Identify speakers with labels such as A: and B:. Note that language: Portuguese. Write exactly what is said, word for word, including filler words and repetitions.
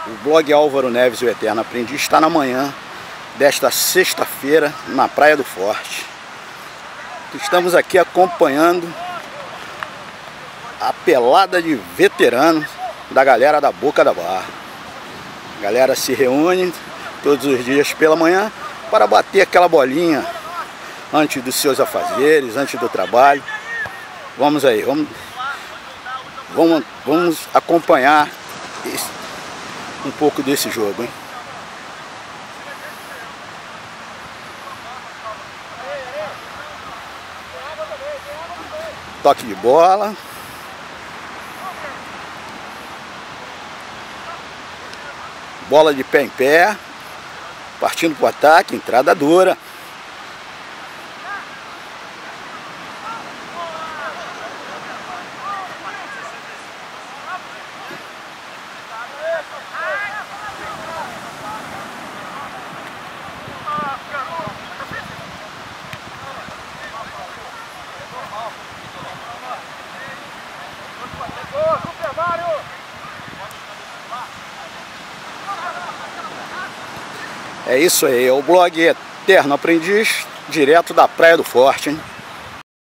A: O blog Álvaro Neves, o Eterno Aprendiz, está na manhã desta sexta-feira na Praia do Forte. Estamos aqui acompanhando a pelada de veteranos da galera da Boca da Barra. A galera se reúne todos os dias pela manhã para bater aquela bolinha antes dos seus afazeres, antes do trabalho. Vamos aí, vamos, vamos, vamos acompanhar esse, um pouco desse jogo, hein? Toque de bola. Bola de pé em pé. Partindo para o ataque, entrada dura. É isso aí, é o blog Eterno Aprendiz, direto da Praia do Forte, hein?